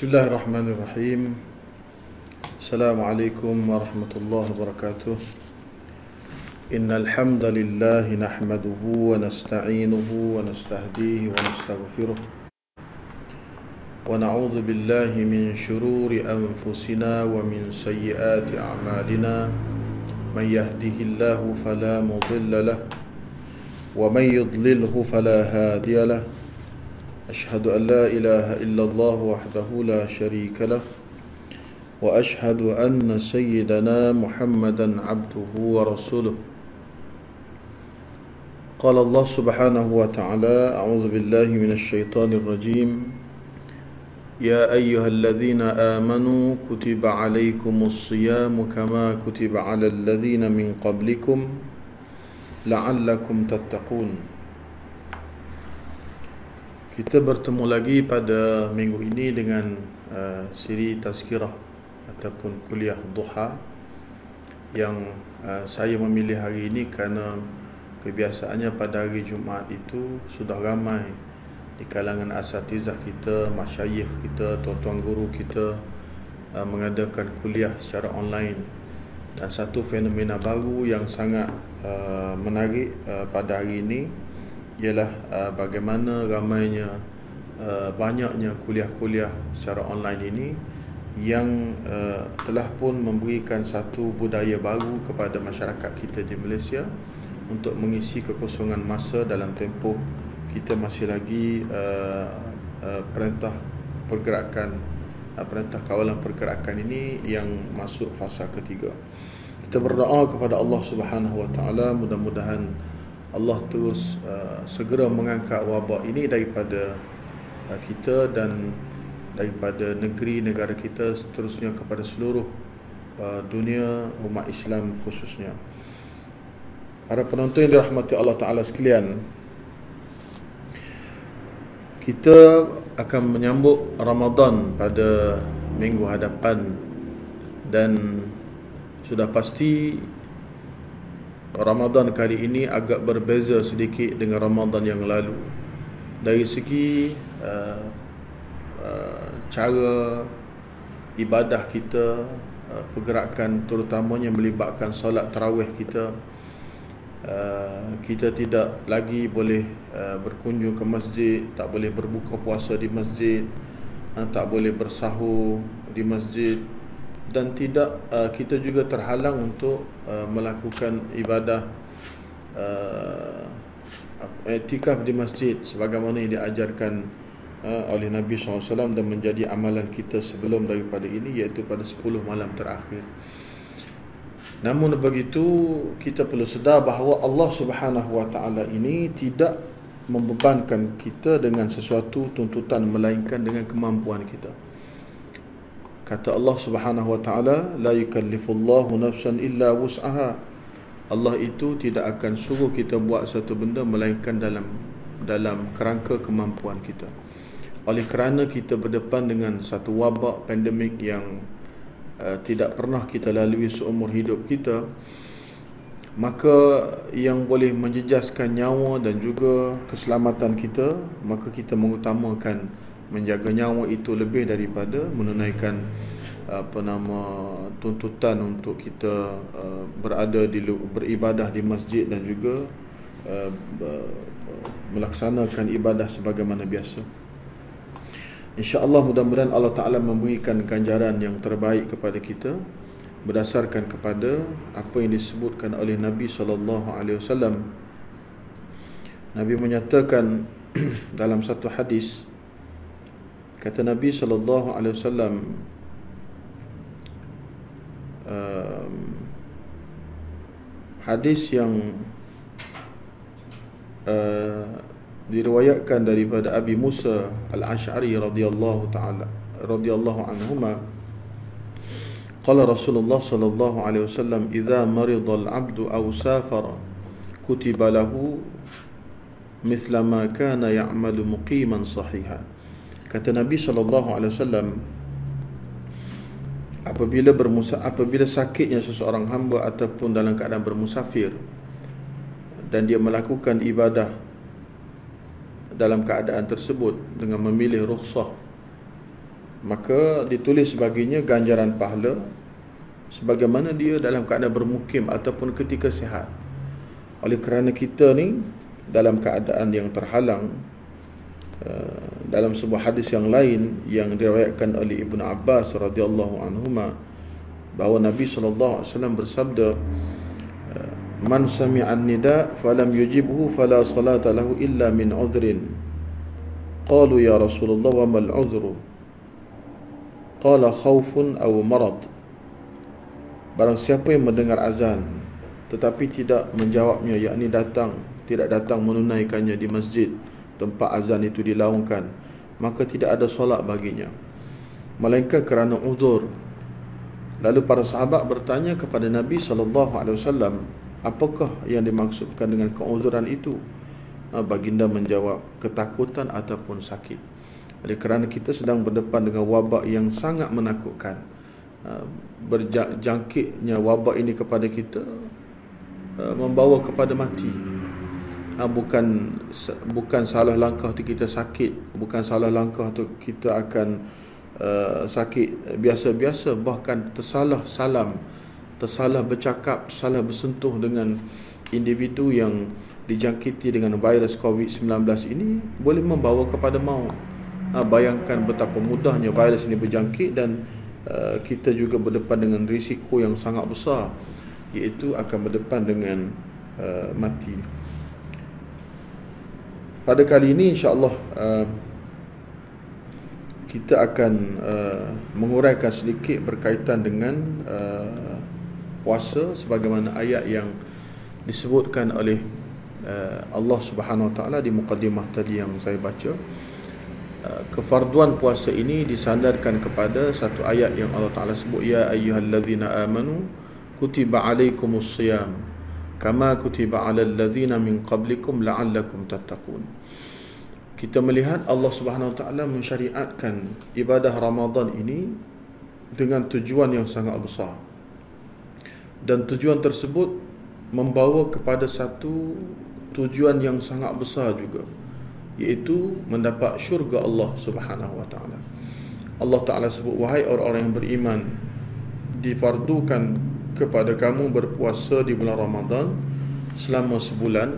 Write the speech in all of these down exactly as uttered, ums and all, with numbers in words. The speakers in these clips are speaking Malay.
Bismillahirrahmanirrahim. Assalamualaikum warahmatullahi wabarakatuh. Innal hamdalillah nahmaduhu wa nasta'inuhu wa nastahdihi wa nastaghfiruh. Wa na'udzu billahi min shururi anfusina wa min sayyiati a'malina. Man yahdihillahu fala mudilla lahu wa man yudlilhu fala hadiya lahu. أشهد أن لا إله إلا الله وحده لا شريك له وأشهد أن سيدنا محمدا عبده ورسوله. قال الله سبحانه وتعالى: أعوذ بالله من الشيطان الرجيم. يا أيها الذين آمنوا كتب عليكم الصيام كما كتب على الذين من قبلكم لعلكم تتقون. Kita bertemu lagi pada minggu ini dengan uh, siri tazkirah ataupun kuliah duha yang uh, saya memilih hari ini kerana kebiasaannya pada hari Jumaat itu sudah ramai di kalangan asatizah kita, masyayikh kita, tuan-tuan guru kita uh, mengadakan kuliah secara online. Dan satu fenomena baru yang sangat uh, menarik uh, pada hari ini ialah uh, bagaimana ramainya uh, banyaknya kuliah-kuliah secara online ini yang uh, telah pun memberikan satu budaya baru kepada masyarakat kita di Malaysia untuk mengisi kekosongan masa dalam tempoh kita masih lagi uh, uh, perintah pergerakan uh, perintah kawalan pergerakan ini yang masuk fasa ketiga. Kita berdoa kepada Allah Subhanahu Wa Taala, mudah-mudahan Allah terus uh, segera mengangkat wabak ini daripada uh, kita dan daripada negeri negara kita, seterusnya kepada seluruh uh, dunia umat Islam khususnya. Para penonton yang dirahmati Allah Ta'ala sekalian, kita akan menyambut Ramadan pada minggu hadapan dan sudah pasti Ramadan kali ini agak berbeza sedikit dengan Ramadan yang lalu dari segi uh, uh, cara ibadah kita, uh, pergerakan terutamanya melibatkan solat tarawih kita. Uh, kita tidak lagi boleh uh, berkunjung ke masjid, tak boleh berbuka puasa di masjid, uh, tak boleh bersahur di masjid, dan tidak uh, kita juga terhalang untuk uh, melakukan ibadah uh, i'tikaf di masjid sebagaimana yang diajarkan uh, oleh Nabi sallallahu alaihi wasallam dan menjadi amalan kita sebelum daripada ini, iaitu pada sepuluh malam terakhir. Namun begitu, kita perlu sedar bahawa Allah Subhanahu Wa Taala ini tidak membebankan kita dengan sesuatu tuntutan melainkan dengan kemampuan kita. Kata Allah Subhanahu Wa Taala, la yukallifullahu nafsan illa wus'aha. Allah itu tidak akan suruh kita buat satu benda melainkan dalam dalam kerangka kemampuan kita. Oleh kerana kita berdepan dengan satu wabak pandemik yang uh, tidak pernah kita lalui seumur hidup kita, maka yang boleh menjejaskan nyawa dan juga keselamatan kita, maka kita mengutamakan menjaga nyawa itu lebih daripada menunaikan apa nama tuntutan untuk kita uh, berada di beribadah di masjid dan juga uh, melaksanakan ibadah sebagaimana biasa. Insya-Allah mudah-mudahan Allah Taala memberikan ganjaran yang terbaik kepada kita berdasarkan kepada apa yang disebutkan oleh Nabi sallallahu alaihi wasallam. Nabi menyatakan dalam satu hadis, kata Nabi sallallahu alaihi wasallam, um, hadis yang uh, diriwayatkan daripada Abi Musa Al-Asy'ari radhiyallahu taala radhiyallahu anhuma, qala Rasulullah sallallahu alaihi wasallam, idza marida al-'abdu aw safara kutiba lahu mithla ma kana ya'malu muqiman sahiha. Kata Nabi sallallahu alaihi wasallam, apabila bermusa apabila sakitnya seseorang hamba ataupun dalam keadaan bermusafir dan dia melakukan ibadah dalam keadaan tersebut dengan memilih rukhsah maka ditulis baginya ganjaran pahala sebagaimana dia dalam keadaan bermukim ataupun ketika sihat. Oleh kerana kita ni dalam keadaan yang terhalang, uh, dalam sebuah hadis yang lain yang diriwayatkan oleh Ibnu Abbas radhiyallahu anhuma, bahawa Nabi sallallahu alaihi wasallam bersabda, man sami'an nida falam yujibhu fala salata lahu illa min udhrin. Qalu ya Rasulullah wa mal udhru? Qala khawfun aw marad. Barang siapa yang mendengar azan tetapi tidak menjawabnya, yakni datang tidak datang menunaikannya di masjid tempat azan itu dilaungkan, maka tidak ada solat baginya melainkan kerana uzur. Lalu para sahabat bertanya kepada Nabi sallallahu alaihi wasallam, apakah yang dimaksudkan dengan keuzuran itu? Baginda menjawab, ketakutan ataupun sakit. Oleh kerana kita sedang berdepan dengan wabak yang sangat menakutkan. Berjangkitnya wabak ini kepada kita membawa kepada mati. Bukan bukan salah langkah tu kita sakit, bukan salah langkah tu kita akan uh, sakit biasa-biasa, bahkan tersalah salam, tersalah bercakap, salah bersentuh dengan individu yang dijangkiti dengan virus covid sembilan belas ini boleh membawa kepada maut. Ha, bayangkan betapa mudahnya virus ini berjangkit, dan uh, kita juga berdepan dengan risiko yang sangat besar, iaitu akan berdepan dengan uh, mati. Pada kali ini insya-Allah uh, kita akan uh, menguraikan sedikit berkaitan dengan uh, puasa sebagaimana ayat yang disebutkan oleh uh, Allah Subhanahu Wa Taala di mukadimah tadi yang saya baca. Uh, kefarduan puasa ini disandarkan kepada satu ayat yang Allah Taala sebut, ya ayyuhallazina amanu kutiba alaikumus shiyam kama kutiba alal ladzina min qablikum la'allakum tattaqun. Kita melihat Allah Subhanahu Wa Taala mensyariatkan ibadah Ramadan ini dengan tujuan yang sangat besar, dan tujuan tersebut membawa kepada satu tujuan yang sangat besar juga, iaitu mendapat syurga Allah Subhanahu Wa Taala. Allah Taala sebut, wahai orang-orang yang beriman, difardukan kepada kamu berpuasa di bulan Ramadan selama sebulan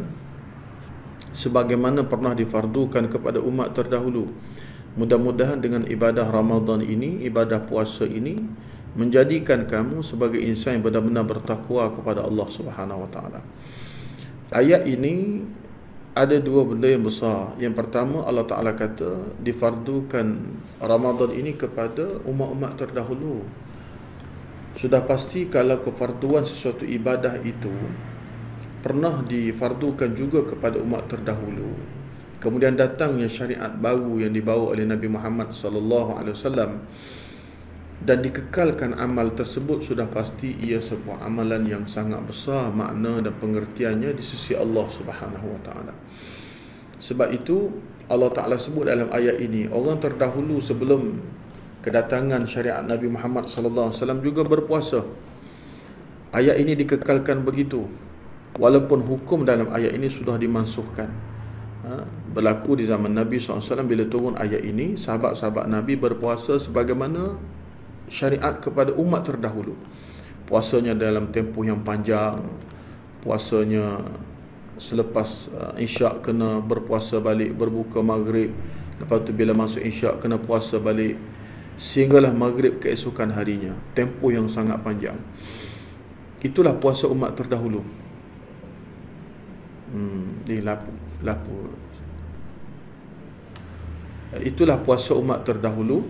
sebagaimana pernah difardukan kepada umat terdahulu. Mudah-mudahan dengan ibadah Ramadan ini, ibadah puasa ini, menjadikan kamu sebagai insan yang benar-benar bertakwa kepada Allah Subhanahu Wa Taala. Ayat ini ada dua benda yang besar. Yang pertama, Allah Ta'ala kata difardukan Ramadan ini kepada umat-umat terdahulu. Sudah pasti kalau kefarduan sesuatu ibadah itu pernah difardukan juga kepada umat terdahulu, kemudian datangnya syariat baru yang dibawa oleh Nabi Muhammad sallallahu alaihi wasallam dan dikekalkan amal tersebut, sudah pasti ia sebuah amalan yang sangat besar makna dan pengertiannya di sisi Allah Subhanahu Wa Taala. Sebab itu Allah Taala sebut dalam ayat ini, orang terdahulu sebelum kedatangan syariat Nabi Muhammad sallallahu alaihi wasallam juga berpuasa. Ayat ini dikekalkan begitu, walaupun hukum dalam ayat ini sudah dimansuhkan. Ha, berlaku di zaman Nabi sallallahu alaihi wasallam, bila turun ayat ini, sahabat-sahabat Nabi berpuasa sebagaimana syariat kepada umat terdahulu. Puasanya dalam tempoh yang panjang, puasanya selepas uh, isyak kena berpuasa balik, berbuka maghrib, lepas tu bila masuk isyak kena puasa balik, sehinggalah maghrib keesokan harinya. Tempoh yang sangat panjang. Itulah puasa umat terdahulu. Hmm, di lapu, lapu. Itulah puasa umat terdahulu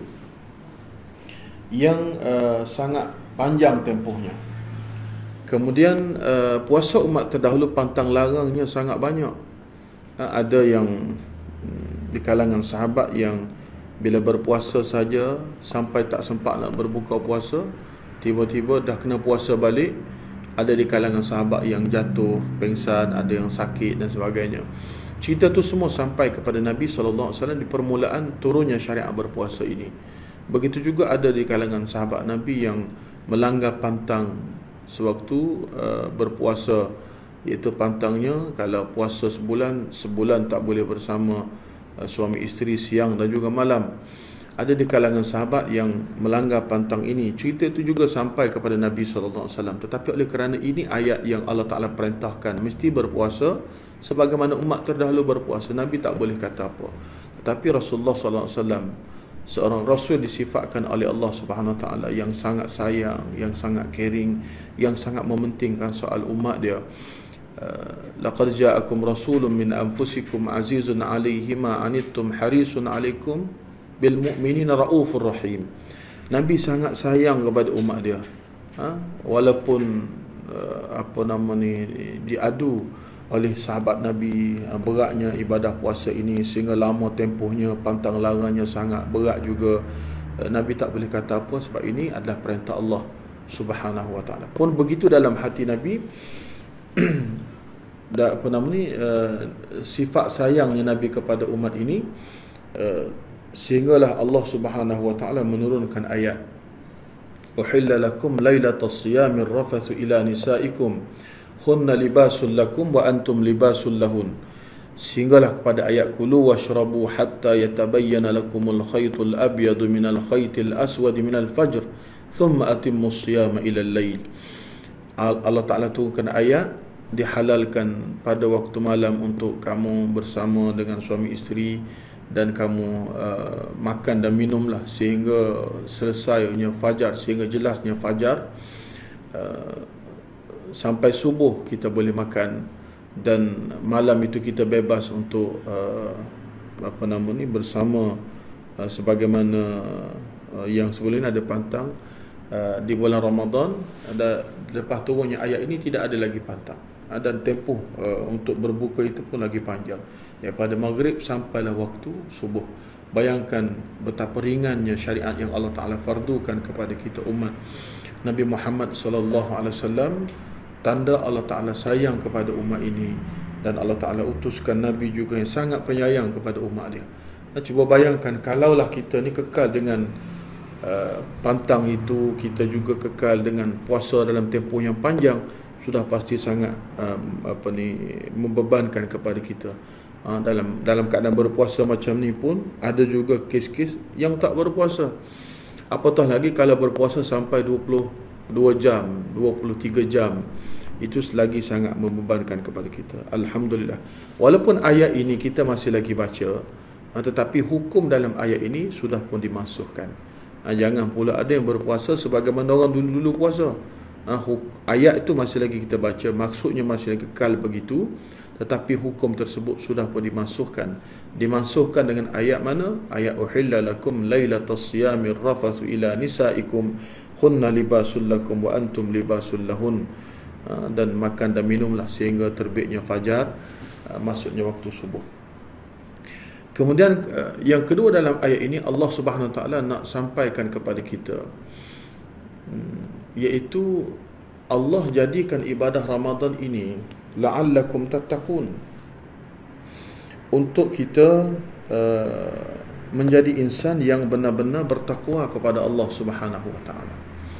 yang uh, sangat panjang tempohnya. Kemudian uh, puasa umat terdahulu pantang larangnya sangat banyak. Uh, ada yang um, di kalangan sahabat yang bila berpuasa saja sampai tak sempat nak berbuka puasa, tiba-tiba dah kena puasa balik. Ada di kalangan sahabat yang jatuh pengsan, ada yang sakit dan sebagainya. Cerita tu semua sampai kepada Nabi sallallahu alaihi wasallam di permulaan turunnya syariat berpuasa ini. Begitu juga ada di kalangan sahabat Nabi yang melanggar pantang sewaktu uh, berpuasa, iaitu pantangnya kalau puasa sebulan, sebulan tak boleh bersama uh, suami isteri siang dan juga malam. ada di kalangan sahabat yang melanggar pantang ini. Cerita itu juga sampai kepada Nabi sallallahu alaihi wasallam. Tetapi oleh kerana ini ayat yang Allah Ta'ala perintahkan mesti berpuasa, sebagaimana umat terdahulu berpuasa, Nabi tak boleh kata apa. Tetapi Rasulullah sallallahu alaihi wasallam, seorang Rasul disifatkan oleh Allah Subhanahu Wa Ta'ala yang sangat sayang, yang sangat caring, yang sangat mementingkan soal umat dia. Laqad ja'akum rasulun min anfusikum azizun 'alaihi ma 'anittum harisun 'alaikum bil mu'minina raufur rahim. Nabi sangat sayang kepada umat dia. Ha? Walaupun uh, apa nama ni diadu oleh sahabat Nabi, uh, beratnya ibadah puasa ini sehingga lama tempohnya, pantang larangnya sangat berat juga. Uh, Nabi tak boleh kata apa sebab ini adalah perintah Allah Subhanahu Wa Ta'ala. Pun begitu dalam hati Nabi dan apa nama ni uh, sifat sayangnya Nabi kepada umat ini, uh, sehinggalah Allah Subhanahu Wa Ta'ala menurunkan ayat uhilla lakum lailatas siyamir rafathu ila nisaikum hunna libasul lakum wa antum libasul lahun, sehinggalah kepada ayat kulu washrabu hatta yatabayyana lakumul khaytul abyadu minal khaytil aswadi minal fajr thumma atimmus siyama ila al-lail. Allah Ta'ala turunkan ayat dihalalkan pada waktu malam untuk kamu bersama dengan suami isteri, dan kamu uh, makan dan minumlah sehingga selesainya fajar, sehingga jelasnya fajar, uh, sampai subuh kita boleh makan, dan malam itu kita bebas untuk uh, apa nama ni bersama, uh, sebagaimana uh, yang sebelum ini ada pantang uh, di bulan Ramadan. Ada lepas turunnya ayat ini tidak ada lagi pantang, uh, dan tempoh uh, untuk berbuka itu pun lagi panjang, daripada maghrib sampailah waktu subuh. Bayangkan betapa ringannya syariat yang Allah Ta'ala fardukan kepada kita umat Nabi Muhammad sallallahu alaihi wasallam. Tanda Allah Ta'ala sayang kepada umat ini, dan Allah Ta'ala utuskan Nabi juga yang sangat penyayang kepada umat dia. Cuba bayangkan kalaulah kita ni kekal dengan uh, pantang itu, kita juga kekal dengan puasa dalam tempoh yang panjang, sudah pasti sangat um, apa ni membebankan kepada kita. Ha, dalam dalam keadaan berpuasa macam ni pun ada juga kes-kes yang tak berpuasa. Apatah lagi kalau berpuasa sampai dua puluh dua jam, dua puluh tiga jam, itu selagi sangat membebankan kepada kita. Alhamdulillah. Walaupun ayat ini kita masih lagi baca, ha, tetapi hukum dalam ayat ini sudah pun dimasukkan. Ha, jangan pula ada yang berpuasa sebagaimana orang dulu-dulu puasa. Ha, ayat itu masih lagi kita baca, maksudnya masih lagi kekal begitu, tetapi hukum tersebut sudah pun dimasukkan. Dimasukkan dengan ayat mana? Ayat uhilla lakum lailatas siyamir rafathu ila nisaikum hunna libasul lakum wa antum libasul lahun. Ha, dan makan dan minumlah sehingga terbitnya fajar, ha, maksudnya waktu subuh. Kemudian uh, yang kedua dalam ayat ini Allah Subhanahu Wa Ta'ala nak sampaikan kepada kita, hmm, iaitu Allah jadikan ibadah Ramadan ini la'allakum tattaqun, untuk kita uh, menjadi insan yang benar-benar bertakwa kepada Allah Subhanahu Wa Ta'ala.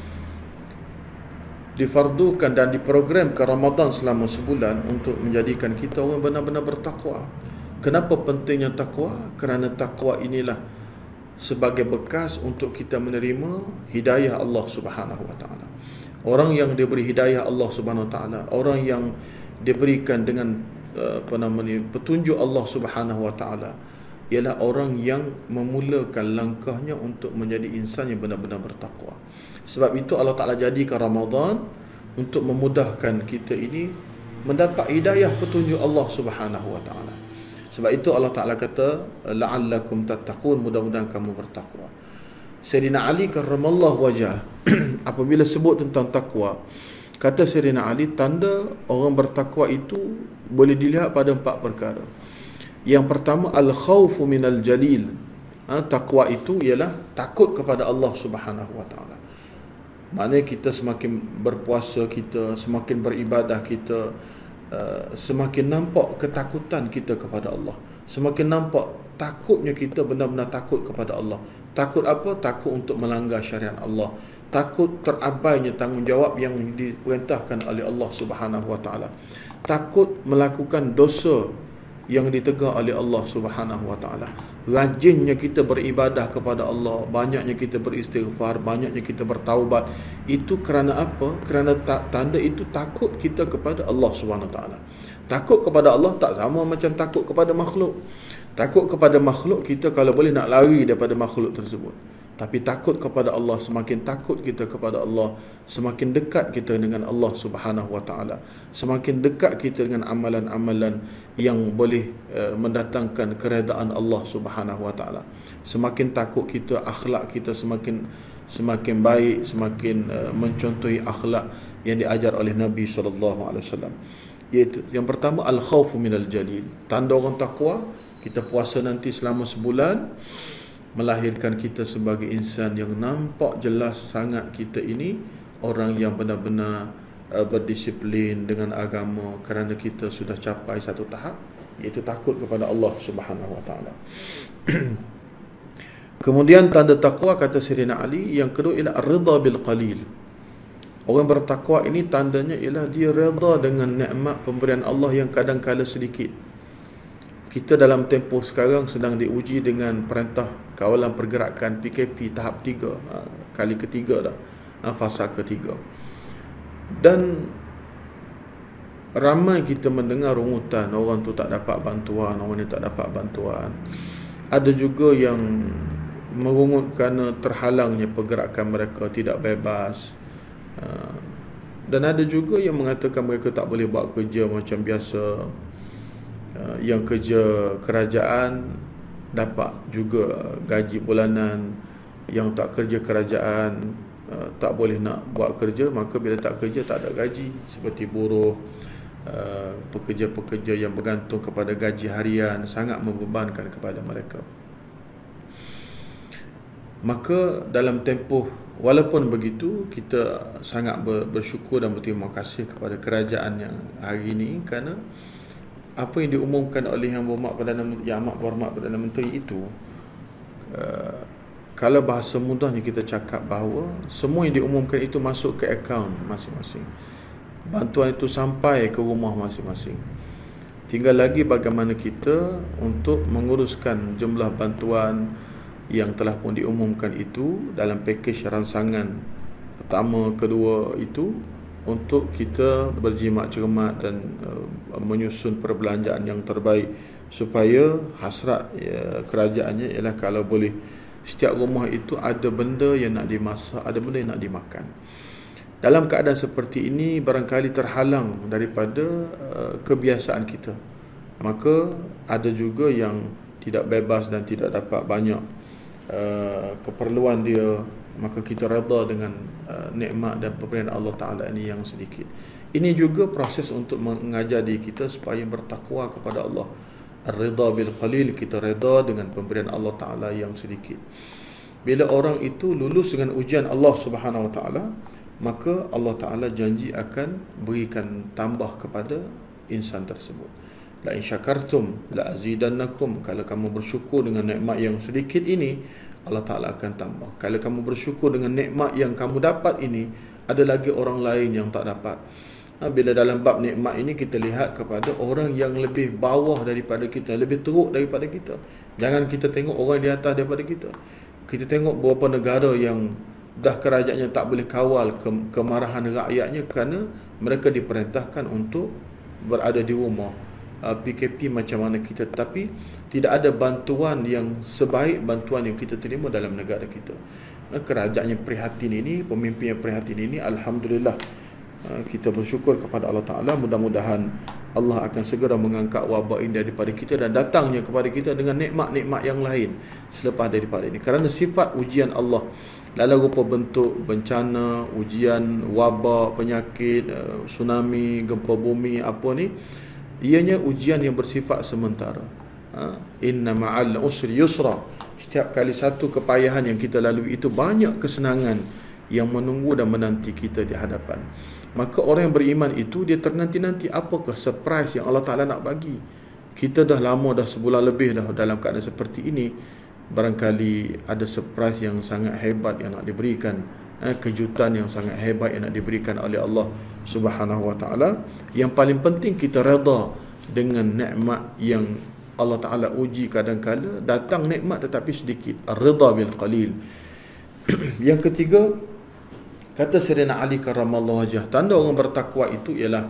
Difardukan dan diprogramkan Ramadan selama sebulan untuk menjadikan kita orang benar-benar bertakwa. Kenapa pentingnya takwa? Kerana takwa inilah sebagai bekas untuk kita menerima hidayah Allah Subhanahu Wa Ta'ala. Orang yang diberi hidayah Allah Subhanahu Wa Ta'ala, orang yang diberikan dengan uh, apa nama ni petunjuk Allah Subhanahu Wa Ta'ala, ialah orang yang memulakan langkahnya untuk menjadi insan yang benar-benar bertakwa. Sebab itu Allah Ta'ala jadikan Ramadan untuk memudahkan kita ini mendapat hidayah petunjuk Allah Subhanahu Wa Ta'ala. Sebab itu Allah Ta'ala kata la'allakum tattaqun, mudah-mudahan kamu bertakwa. Sayyidina Ali karramallahu wajah apabila sebut tentang takwa, kata Sayyidina Ali, tanda orang bertakwa itu boleh dilihat pada empat perkara. Yang pertama, al-khawfu minal jalil. Ha, takwa itu ialah takut kepada Allah Subhanahu Wa Ta'ala. Maknanya kita semakin berpuasa, kita semakin beribadah, kita uh, semakin nampak ketakutan kita kepada Allah. Semakin nampak takutnya kita benar-benar takut kepada Allah. Takut apa? Takut untuk melanggar syariat Allah. Takut terabainya tanggungjawab yang diperintahkan oleh Allah Subhanahu Wa Ta'ala. Takut melakukan dosa yang ditegak oleh Allah Subhanahu wa taala. Rajinnya kita beribadah kepada Allah, banyaknya kita beristighfar, banyaknya kita bertaubat. Itu kerana apa? Kerana tanda itu takut kita kepada Allah Subhanahu wa taala. Takut kepada Allah tak sama macam takut kepada makhluk. Takut kepada makhluk, kita kalau boleh nak lari daripada makhluk tersebut. Tapi takut kepada Allah, semakin takut kita kepada Allah, semakin dekat kita dengan Allah Subhanahu wa taala. Semakin dekat kita dengan amalan-amalan yang boleh uh, mendatangkan keredaan Allah Subhanahu wa taala. Semakin takut kita, akhlak kita semakin semakin baik, semakin uh, mencontohi akhlak yang diajar oleh Nabi sallallahu alaihi wasallam. Iaitu yang pertama, al-khaufu minal jalil. Tanda orang takwa, kita puasa nanti selama sebulan, melahirkan kita sebagai insan yang nampak jelas sangat kita ini orang yang benar-benar uh, berdisiplin dengan agama, kerana kita sudah capai satu tahap, iaitu takut kepada Allah Subhanahu wa taala. Kemudian tanda takwa, kata Sayyidina Ali, yang kedua ialah ar-ridha bil qalil. Orang bertakwa ini tandanya ialah dia redha dengan nikmat pemberian Allah yang kadang-kala sedikit. Kita dalam tempoh sekarang sedang diuji dengan perintah kawalan pergerakan P K P tahap tiga, kali ketiga dah, fasa ketiga. Dan ramai kita mendengar rungutan, orang tu tak dapat bantuan, orang ni tak dapat bantuan. Ada juga yang merungut kerana terhalangnya pergerakan mereka, tidak bebas. Dan ada juga yang mengatakan mereka tak boleh buat kerja macam biasa. Yang kerja kerajaan dapat juga gaji bulanan, yang tak kerja kerajaan tak boleh nak buat kerja, maka bila tak kerja tak ada gaji, seperti buruh, pekerja-pekerja yang bergantung kepada gaji harian, sangat membebankan kepada mereka. Maka dalam tempoh, walaupun begitu, kita sangat bersyukur dan berterima kasih kepada kerajaan yang hari ini, kerana apa yang diumumkan oleh Yang Berhormat Perdana Menteri, Yang Amat Berhormat Perdana Menteri itu, uh, kalau bahasa mudahnya kita cakap bahawa semua yang diumumkan itu masuk ke akaun masing-masing. Bantuan itu sampai ke rumah masing-masing. Tinggal lagi bagaimana kita untuk menguruskan jumlah bantuan yang telah pun diumumkan itu dalam pakej ransangan pertama, kedua itu, untuk kita berjimat cermat dan uh, menyusun perbelanjaan yang terbaik, supaya hasrat uh, kerajaannya ialah kalau boleh setiap rumah itu ada benda yang nak dimasak, ada benda yang nak dimakan. Dalam keadaan seperti ini, barangkali terhalang daripada uh, kebiasaan kita, maka ada juga yang tidak bebas dan tidak dapat banyak uh, keperluan dia, maka kita redha dengan uh, nikmat dan pemberian Allah Ta'ala ini yang sedikit. Ini juga proses untuk mengajar diri kita supaya bertakwa kepada Allah. Ar-ridha bil qalil, kita redha dengan pemberian Allah Ta'ala yang sedikit. Bila orang itu lulus dengan ujian Allah Subhanahu Wa Ta'ala, maka Allah Ta'ala janji akan berikan tambah kepada insan tersebut. La in syakartum la azidannakum. Kalau kamu bersyukur dengan nikmat yang sedikit ini, Allah Ta'ala akan tambah. Kalau kamu bersyukur dengan nikmat yang kamu dapat ini, ada lagi orang lain yang tak dapat. Ha, bila dalam bab nikmat ini kita lihat kepada orang yang lebih bawah daripada kita, lebih teruk daripada kita. Jangan kita tengok orang di atas daripada kita. Kita tengok beberapa negara yang dah kerajaannya tak boleh kawal ke kemarahan rakyatnya kerana mereka diperintahkan untuk berada di rumah. P K P macam mana kita, tapi tidak ada bantuan yang sebaik bantuan yang kita terima dalam negara kita. Kerajaannya prihatin ini, pemimpin yang prihatin ini, alhamdulillah kita bersyukur kepada Allah Ta'ala. Mudah-mudahan Allah akan segera mengangkat wabak ini daripada kita dan datangnya kepada kita dengan nikmat-nikmat yang lain selepas daripada ini. Kerana sifat ujian Allah dalam rupa bentuk bencana, ujian, wabak, penyakit, tsunami, gempa bumi, apa ni, ianya ujian yang bersifat sementara. Ha? Inna ma'al usri yusra. Setiap kali satu kepayahan yang kita lalui itu, banyak kesenangan yang menunggu dan menanti kita di hadapan. Maka orang yang beriman itu, dia ternanti-nanti apakah surprise yang Allah Ta'ala nak bagi. Kita dah lama, dah sebulan lebih dah dalam keadaan seperti ini. Barangkali ada surprise yang sangat hebat yang nak diberikan, eh, kejutan yang sangat hebat yang nak diberikan oleh Allah Subhanahu Wa Ta'ala. Yang paling penting kita redha dengan nikmat yang Allah Ta'ala uji kadang-kala, datang nikmat tetapi sedikit. Ar-ridha bil qalil. Yang ketiga, kata Sayyidina Ali karramallahu wajhah, tanda orang bertakwa itu ialah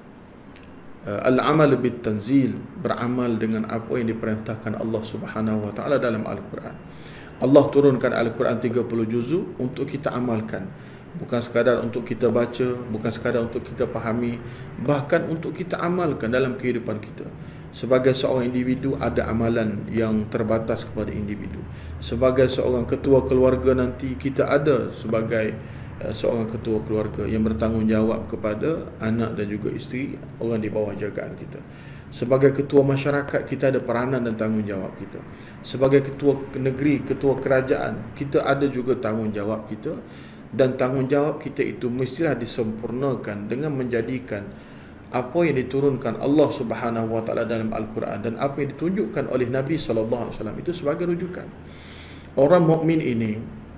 uh, al-amal bit tanzil, beramal dengan apa yang diperintahkan Allah Subhanahu wa taala dalam Al-Quran. Allah turunkan Al-Quran tiga puluh juzuk untuk kita amalkan. Bukan sekadar untuk kita baca, bukan sekadar untuk kita fahami, bahkan untuk kita amalkan dalam kehidupan kita. Sebagai seorang individu ada amalan yang terbatas kepada individu. Sebagai seorang ketua keluarga nanti kita ada sebagai uh, seorang ketua keluarga yang bertanggungjawab kepada anak dan juga isteri, orang di bawah jagaan kita. Sebagai ketua masyarakat kita ada peranan dan tanggungjawab kita. Sebagai ketua negeri, ketua kerajaan, kita ada juga tanggungjawab kita, dan tanggungjawab kita itu mestilah disempurnakan dengan menjadikan apa yang diturunkan Allah Subhanahu wa taala dalam Al-Quran dan apa yang ditunjukkan oleh Nabi sallallahu alaihi wasallam itu sebagai rujukan. Orang mukmin ini,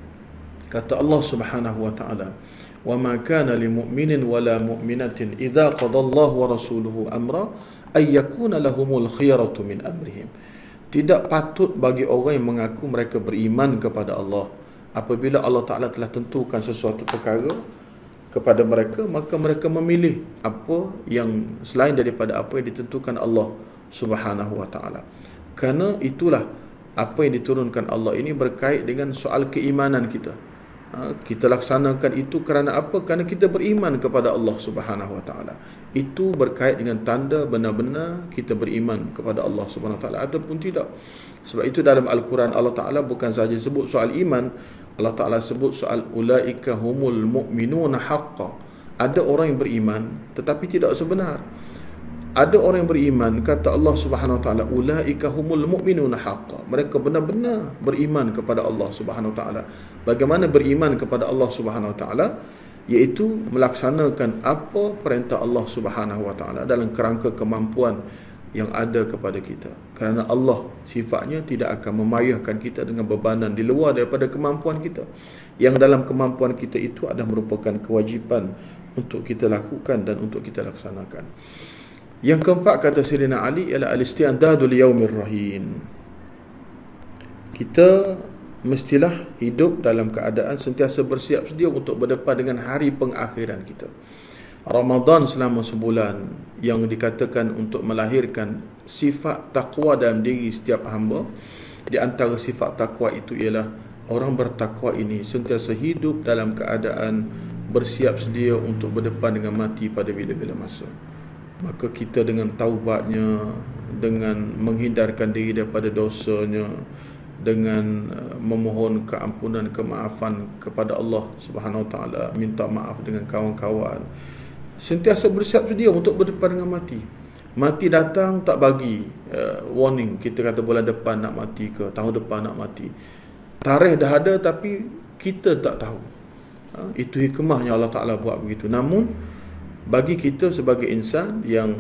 kata Allah Subhanahu wa taala, "Wa ma kana lil mu'minin wala mu'minatin idza qada Allah wa rasuluhu amra ay yakuna lahumul khiyaratu min amrihim." Tidak patut bagi orang yang mengaku mereka beriman kepada Allah, apabila Allah Ta'ala telah tentukan sesuatu perkara kepada mereka, maka mereka memilih apa yang selain daripada apa yang ditentukan Allah Subhanahu wa taala. Kerana itulah apa yang diturunkan Allah ini berkait dengan soal keimanan kita. Ha, kita laksanakan itu kerana apa? Kerana kita beriman kepada Allah Subhanahu wa taala. Itu berkait dengan tanda benar-benar kita beriman kepada Allah Subhanahu wa taala ataupun tidak. Sebab itu dalam Al-Quran Allah Ta'ala bukan sahaja sebut soal iman, Allah Ta'ala sebut soal ulaika humul mu'minuna haqqa. Ada orang yang beriman tetapi tidak sebenar. Ada orang yang beriman, kata Allah Subhanahu wa taala, ulaika humul mu'minuna haqqa. Mereka benar-benar beriman kepada Allah Subhanahu wa taala. Bagaimana beriman kepada Allah Subhanahu wa taala? Iaitu melaksanakan apa perintah Allah Subhanahu wa taala dalam kerangka kemampuan yang ada kepada kita. Kerana Allah sifatnya tidak akan memayahkan kita dengan bebanan di luar daripada kemampuan kita. Yang dalam kemampuan kita itu adalah merupakan kewajipan untuk kita lakukan dan untuk kita laksanakan. Yang keempat, kata Sayyidina Ali, ialah al-isti'dadu li yaumir rahin. Kita mestilah hidup dalam keadaan sentiasa bersiap sedia untuk berdepan dengan hari pengakhiran kita. Ramadan selama sebulan yang dikatakan untuk melahirkan sifat takwa dalam diri setiap hamba. Di antara sifat takwa itu ialah orang bertakwa ini sentiasa hidup dalam keadaan bersiap sedia untuk berdepan dengan mati pada bila-bila masa. Maka kita dengan taubatnya, dengan menghindarkan diri daripada dosanya, dengan memohon keampunan, kemaafan kepada Allah Subhanahu wa taala, minta maaf dengan kawan-kawan, sentiasa bersiap sedia untuk berdepan dengan mati. Mati datang tak bagi uh, warning, kita kata bulan depan nak mati ke, tahun depan nak mati. Tarikh dah ada tapi kita tak tahu. uh, Itu hikmahnya Allah Ta'ala buat begitu. Namun bagi kita sebagai insan yang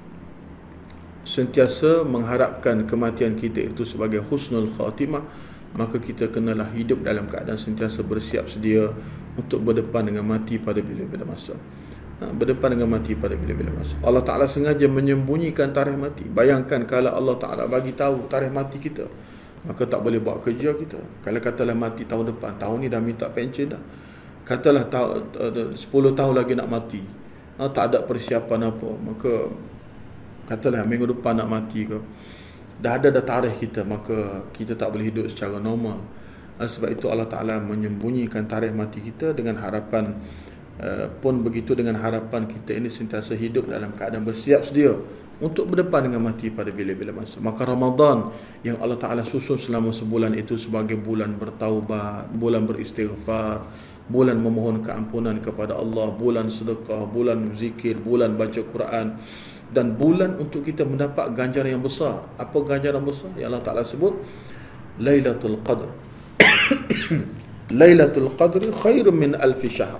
sentiasa mengharapkan kematian kita itu sebagai husnul khatimah, maka kita kenalah hidup dalam keadaan sentiasa bersiap sedia untuk berdepan dengan mati pada bila-bila masa. Ha, berdepan dengan mati pada bila-bila masa. Allah Ta'ala sengaja menyembunyikan tarikh mati. Bayangkan kalau Allah Ta'ala bagi tahu tarikh mati kita, maka tak boleh buat kerja kita. Kalau katalah mati tahun depan, tahun ni dah minta pencen dah. Katalah sepuluh tahun lagi nak mati, ha, tak ada persiapan apa, maka katalah minggu depan nak mati ke, dah ada dah tarikh kita, maka kita tak boleh hidup secara normal. Ha, sebab itu Allah Ta'ala menyembunyikan tarikh mati kita dengan harapan uh, pun begitu, dengan harapan kita ini sentiasa hidup dalam keadaan bersiap sedia untuk berdepan dengan mati pada bila-bila masa. Maka Ramadan yang Allah Ta'ala susun selama sebulan itu sebagai bulan bertaubat, bulan beristighfar, bulan memohon keampunan kepada Allah, bulan sedekah, bulan zikir, bulan baca Quran, dan bulan untuk kita mendapat ganjaran yang besar. Apa ganjaran besar yang Allah Ta'ala sebut? Lailatul Qadr. Lailatul Qadr khairun min alfi syahr.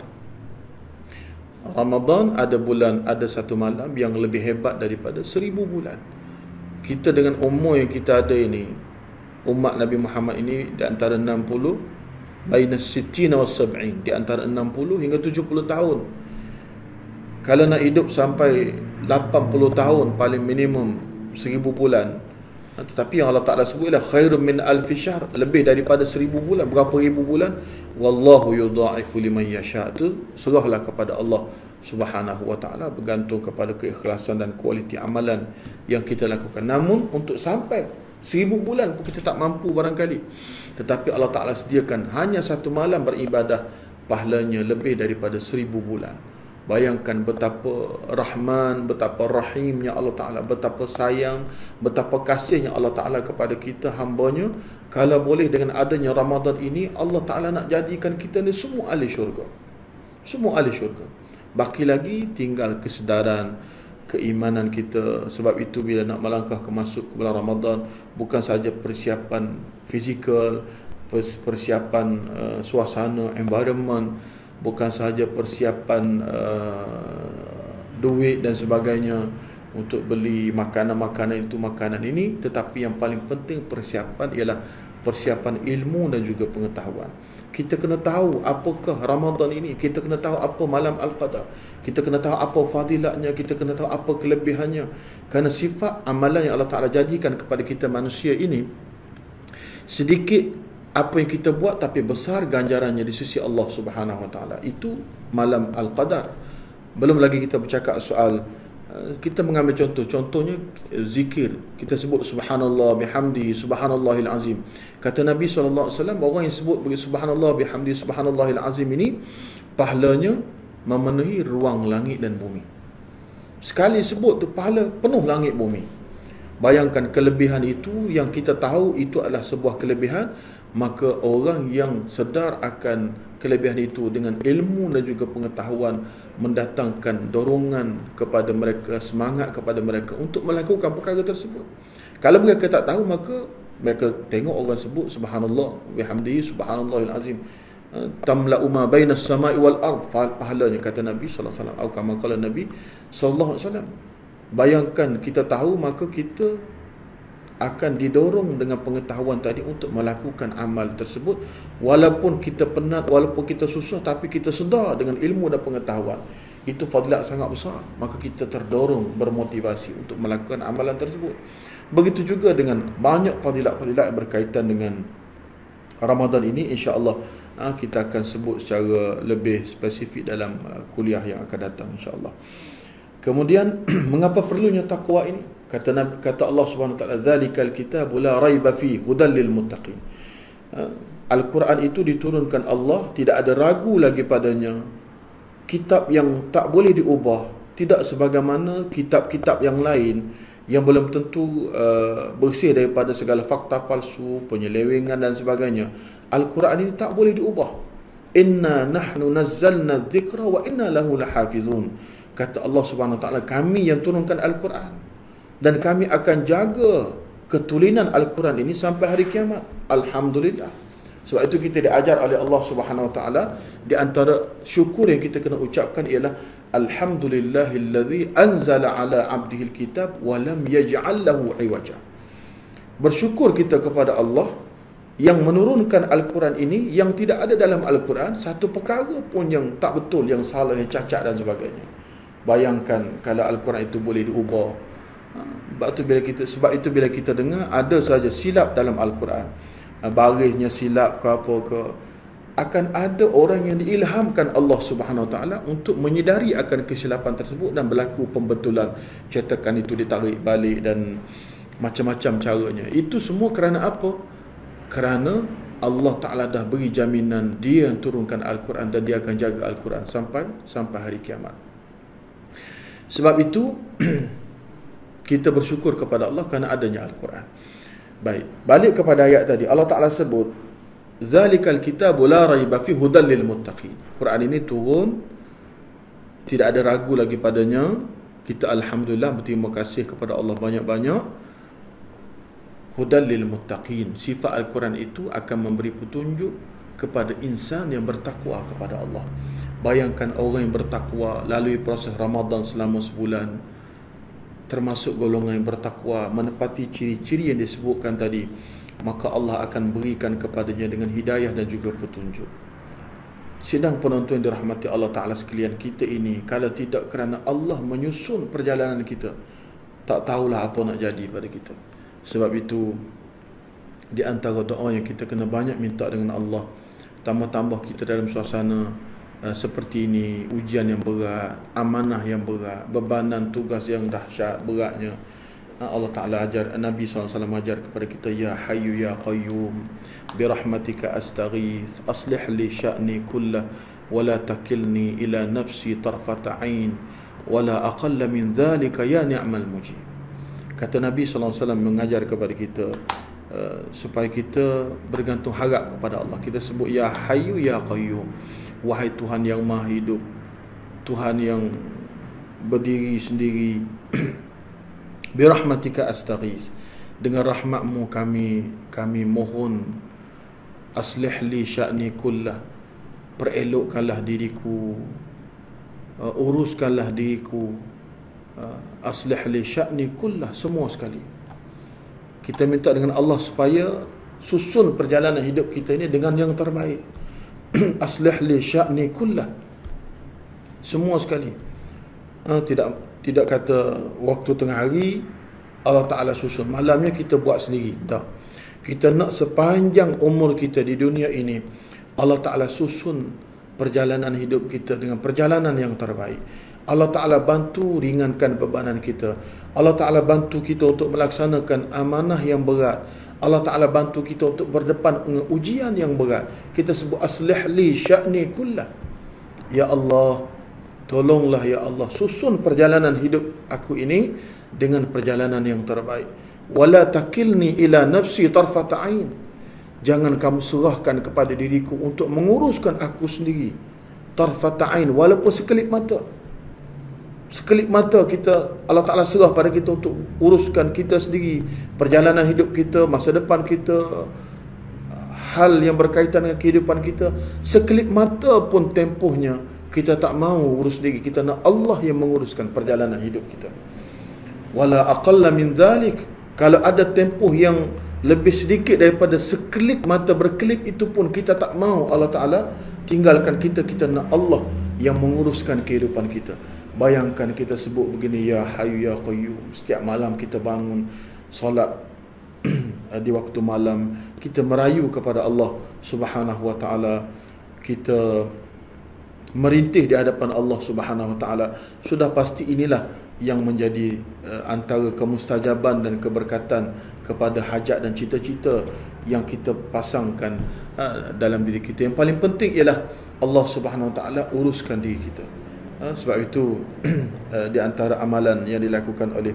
Ramadan ada bulan, ada satu malam yang lebih hebat daripada seribu bulan. Kita dengan umur yang kita ada ini, umat Nabi Muhammad ini, di antara enam puluh baina sittina wa sab'in, di antara enam puluh hingga tujuh puluh tahun. Kalau nak hidup sampai lapan puluh tahun, paling minimum seribu bulan. Tetapi yang Allah Ta'ala sebut ialah khairun min alfi syahr, lebih daripada seribu bulan. Berapa ribu bulan? Wallahu yudha'ifu liman yasha'. Itu serahlah kepada Allah Subhanahu wa Ta'ala, bergantung kepada keikhlasan dan kualiti amalan yang kita lakukan. Namun untuk sampai seribu bulan pun kita tak mampu barangkali. Tetapi Allah Ta'ala sediakan hanya satu malam beribadah, pahalanya lebih daripada seribu bulan. Bayangkan betapa rahman, betapa rahimnya Allah Ta'ala, betapa sayang, betapa kasihnya Allah Ta'ala kepada kita hambanya. Kalau boleh dengan adanya Ramadan ini, Allah Ta'ala nak jadikan kita ni semua ahli syurga. Semua ahli syurga. Baki lagi tinggal kesedaran, keimanan kita. Sebab itu bila nak melangkah ke masuk ke bulan Ramadan, bukan saja persiapan fizikal, persiapan uh, suasana, environment, bukan sahaja persiapan uh, duit dan sebagainya untuk beli makanan-makanan itu, makanan ini, tetapi yang paling penting persiapan ialah persiapan ilmu dan juga pengetahuan. Kita kena tahu apakah Ramadan ini, kita kena tahu apa malam Al-Qadar, kita kena tahu apa fadilatnya, kita kena tahu apa kelebihannya. Kerana sifat amalan yang Allah Ta'ala jadikan kepada kita manusia ini, sedikit apa yang kita buat tapi besar ganjarannya di sisi Allah Subhanahu wa Ta'ala. Itu malam Al-Qadar. Belum lagi kita bercakap soal, kita mengambil contoh, contohnya zikir. Kita sebut subhanallah bihamdi subhanallahil azim. Kata Nabi sallallahu alaihi wasallam, orang yang sebut bagi subhanallah bihamdi subhanallahil azim ini, pahalanya memenuhi ruang langit dan bumi. Sekali sebut tu pahala penuh langit bumi. Bayangkan kelebihan itu yang kita tahu itu adalah sebuah kelebihan, maka orang yang sedar akan kelebihan itu dengan ilmu dan juga pengetahuan mendatangkan dorongan kepada mereka, semangat kepada mereka untuk melakukan perkara tersebut. Kalau mereka tak tahu, maka mereka tengok orang sebut subhanallah bihamdihi subhanallahil azim, tamla'u ma bainas sama'i wal ard, pahalanya, kata Nabi sallallahu alaihi wasallam, atau kama qala Nabi sallallahu alaihi wasallam. Bayangkan kita tahu, maka kita akan didorong dengan pengetahuan tadi untuk melakukan amal tersebut. Walaupun kita penat, walaupun kita susah, tapi kita sedar dengan ilmu dan pengetahuan itu fadilat sangat besar, maka kita terdorong, bermotivasi untuk melakukan amalan tersebut. Begitu juga dengan banyak fadilat-fadilat yang berkaitan dengan Ramadan ini. InsyaAllah kita akan sebut secara lebih spesifik dalam kuliah yang akan datang, insyaAllah. Kemudian mengapa perlunya takwa ini? Kata Nabi, kata Allah Subhanahu wa taala, "Dzalikal kitabu la raiba fi hudal lil muttaqin." Al-Quran itu diturunkan Allah, tidak ada ragu lagi padanya. Kitab yang tak boleh diubah, tidak sebagaimana kitab-kitab yang lain yang belum tentu uh, bersih daripada segala fakta palsu, penyelewengan dan sebagainya. Al-Quran ini tak boleh diubah. "Inna nahnu nazzalna dzikra wa inna lahu lahafizun." Kata Allah Subhanahu wa taala, kami yang turunkan Al-Quran dan kami akan jaga ketulinan Al-Quran ini sampai hari kiamat. Alhamdulillah. Sebab itu kita diajar oleh Allah Subhanahu wa taala, di antara syukur yang kita kena ucapkan ialah alhamdulillahilladzi anzala ala 'abdihi alkitab wa lam yaj'al lahu 'iwaja. Bersyukur kita kepada Allah yang menurunkan Al-Quran ini, yang tidak ada dalam Al-Quran satu perkara pun yang tak betul, yang salah, yang cacat dan sebagainya. Bayangkan kalau Al-Quran itu boleh diubah. Sebab itu bila kita, sebab itu bila kita dengar ada saja silap dalam Al-Quran, barisnya silap ke apa ke, akan ada orang yang diilhamkan Allah Subhanahu wa taala untuk menyedari akan kesilapan tersebut dan berlaku pembetulan, cetakan itu ditarik balik dan macam-macam caranya. Itu semua kerana apa? Kerana Allah Ta'ala dah beri jaminan dia yang turunkan Al-Quran dan dia akan jaga Al-Quran sampai sampai hari kiamat. Sebab itu kita bersyukur kepada Allah kerana adanya Al-Quran. Baik, balik kepada ayat tadi. Allah Ta'ala sebut "Dzalikal kitabu la raiba fi hudal lil muttaqin." Quran ini turun, tidak ada ragu lagi padanya. Kita alhamdulillah berterima kasih kepada Allah banyak-banyak. Hudal lil muttaqin, sifat Al-Quran itu akan memberi petunjuk kepada insan yang bertakwa kepada Allah. Bayangkan orang yang bertakwa lalui proses Ramadan selama sebulan, termasuk golongan yang bertakwa, menepati ciri-ciri yang disebutkan tadi, maka Allah akan berikan kepadanya dengan hidayah dan juga petunjuk. Sidang penonton yang dirahmati Allah Ta'ala sekalian, kita ini kalau tidak kerana Allah menyusun perjalanan kita, tak tahulah apa nak jadi pada kita. Sebab itu, di antara doa yang kita kena banyak minta dengan Allah, tambah-tambah kita dalam suasana uh, seperti ini, ujian yang berat, amanah yang berat, bebanan tugas yang dahsyat beratnya, uh, Allah Ta'ala ajar, Nabi sallallahu alaihi wasallam ajar kepada kita, Ya Hayyu Ya Qayyum birahmatika astaghith aslih li sya'ni kullah wala takilni ila nafsi tarfata ain wala aqalla min dhalika ya ni'mal mujib. Kata Nabi sallallahu alaihi wasallam mengajar kepada kita uh, supaya kita bergantung harap kepada Allah. Kita sebut Ya Hayyu Ya Qayyum, wahai Tuhan yang Maha Hidup, Tuhan yang berdiri sendiri, birahmatika astaghith, dengan rahmatmu kami kami mohon, aslih li sya'ni kullah, perelokkanlah diriku, uh, uruskanlah diriku, uh, aslih li sya'ni kullah, semua sekali. Kita minta dengan Allah supaya susun perjalanan hidup kita ini dengan yang terbaik. Aslih li sya'ni kullah, semua sekali. Uh, tidak tidak kata waktu tengah hari Allah Ta'ala susun, malamnya kita buat sendiri. Tak. Kita nak sepanjang umur kita di dunia ini, Allah Ta'ala susun perjalanan hidup kita dengan perjalanan yang terbaik. Allah Ta'ala bantu ringankan bebanan kita. Allah Ta'ala bantu kita untuk melaksanakan amanah yang berat. Allah Ta'ala bantu kita untuk berdepan dengan ujian yang berat. Kita sebut aslih li sya'ni kullah. Ya Allah, tolonglah ya Allah, susun perjalanan hidup aku ini dengan perjalanan yang terbaik. Wala takilni ila nafsi tarfata ain, jangan kamu serahkan kepada diriku untuk menguruskan aku sendiri. Tarfata ain, walaupun sekelip mata. Sekelip mata kita, Allah Ta'ala serah pada kita untuk uruskan kita sendiri, perjalanan hidup kita, masa depan kita, hal yang berkaitan dengan kehidupan kita. Sekelip mata pun tempohnya kita tak mahu urus diri, kita nak Allah yang menguruskan perjalanan hidup kita. Wala aqalla min dhalik, kalau ada tempoh yang lebih sedikit daripada sekelip mata berkelip, itu pun kita tak mahu Allah Ta'ala tinggalkan kita. Kita nak Allah yang menguruskan kehidupan kita. Bayangkan kita sebut begini, Ya Hayyu Ya Qayyum, setiap malam kita bangun solat di waktu malam, kita merayu kepada Allah Subhanahu Wa Ta'ala, kita merintih di hadapan Allah Subhanahu Wa Ta'ala. Sudah pasti inilah yang menjadi uh, antara kemustajaban dan keberkatan kepada hajat dan cita-cita yang kita pasangkan uh, dalam diri kita. Yang paling penting ialah Allah Subhanahu Wa Ta'ala uruskan diri kita. Uh, sebab itu uh, di antara amalan yang dilakukan oleh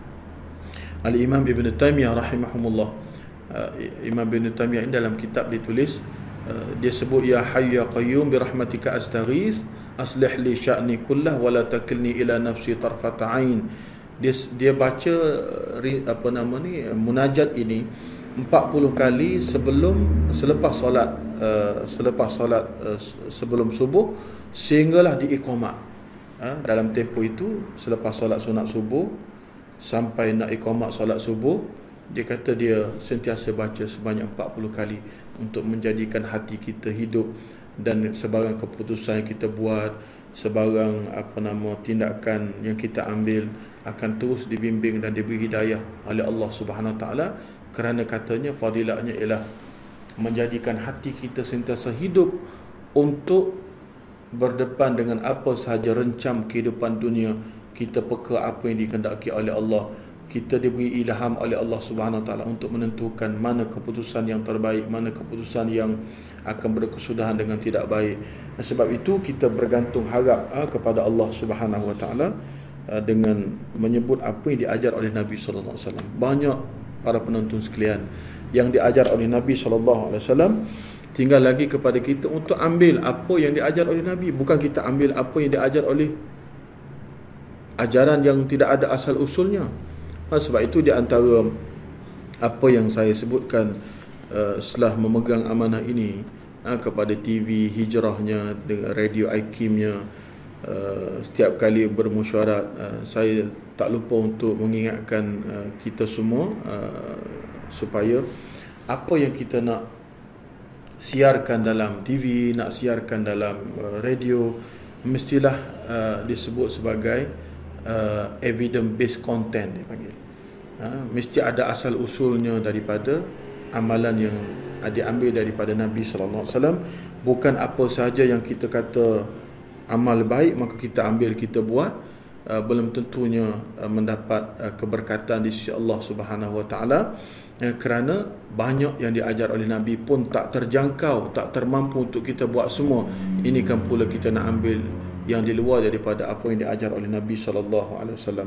Al-Imam Ibn Taymiyah rahimahumullah, uh, Imam Ibn Taymiyah ini dalam kitab ditulis, uh, dia sebut Ya Hayyu Ya Qayyum birahmatika astaghith aslih li sya'ni kullah wala takilni ila nafsi tarfata ain. Dia dia baca apa nama ni munajat ini empat puluh kali sebelum selepas solat uh, selepas solat uh, sebelum subuh sehinggalah diiqamah. Ha, dalam tempoh itu selepas solat sunat subuh sampai nak iqamah solat subuh, dia kata dia sentiasa baca sebanyak empat puluh kali untuk menjadikan hati kita hidup, dan sebarang keputusan yang kita buat, sebarang apa nama tindakan yang kita ambil akan terus dibimbing dan diberi hidayah oleh Allah Subhanahu Wa Ta'ala, kerana katanya fadilatnya ialah menjadikan hati kita sentiasa hidup untuk berdepan dengan apa sahaja rencam kehidupan dunia. Kita peka apa yang dikehendaki oleh Allah, kita diberi ilham oleh Allah Subhanahu Wa Ta'ala untuk menentukan mana keputusan yang terbaik, mana keputusan yang akan berkesudahan dengan tidak baik. Dan sebab itu kita bergantung harap ha, kepada Allah Subhanahu Wa Ta'ala ha, dengan menyebut apa yang diajar oleh Nabi sallallahu alaihi wasallam. Banyak para penonton sekalian yang diajar oleh Nabi sallallahu alaihi wasallam, tinggal lagi kepada kita untuk ambil apa yang diajar oleh Nabi, bukan kita ambil apa yang diajar oleh ajaran yang tidak ada asal usulnya. Ha, sebab itu di antara apa yang saya sebutkan uh, setelah memegang amanah ini uh, kepada T V Hijrahnya dengan radio I Q M-nya, uh, setiap kali bermusyarat uh, saya tak lupa untuk mengingatkan uh, kita semua uh, supaya apa yang kita nak siarkan dalam T V, nak siarkan dalam uh, radio, mestilah uh, disebut sebagai uh, evidence based content dia panggil. Uh, mesti ada asal usulnya daripada amalan yang diambil daripada Nabi sallallahu alaihi wasallam. Bukan apa sahaja yang kita kata amal baik maka kita ambil, kita buat, uh, belum tentunya uh, mendapat uh, keberkatan di sisi Allah Subhanahu wa taala, uh, kerana banyak yang diajar oleh Nabi pun tak terjangkau, tak termampu untuk kita buat semua. Ini kan pula kita nak ambil yang di luar daripada apa yang diajar oleh Nabi sallallahu alaihi wasallam.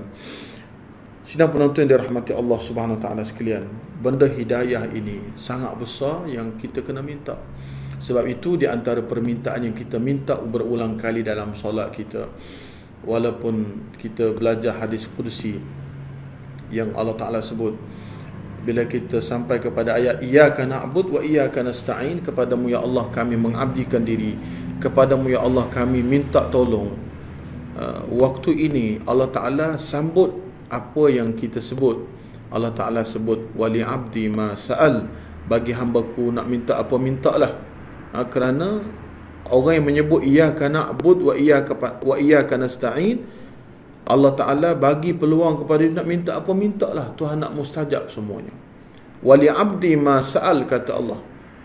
Sidang penonton yang dirahmati Allah Subhanahu wa taala sekalian, benda hidayah ini sangat besar yang kita kena minta. Sebab itu di antara permintaan yang kita minta berulang kali dalam solat kita, walaupun kita belajar hadis qudsi yang Allah Taala sebut, bila kita sampai kepada ayat iyyaka na'bud wa iyyaka nasta'in, kepadamu ya Allah kami mengabdikan diri, kepadamu ya Allah kami minta tolong. Uh, waktu ini Allah Taala sambut apa yang kita sebut. Allah Ta'ala sebut wali abdi ma sa'al, bagi hambaku nak minta apa mintalah. Ha, kerana orang yang menyebut iyyaka na'bud wa iyyaka wa iyyaka nasta'in, Allah Ta'ala bagi peluang kepada dia nak minta apa mintalah, Tuhan nak mustajab semuanya. Wali abdi ma sa'al, kata Allah.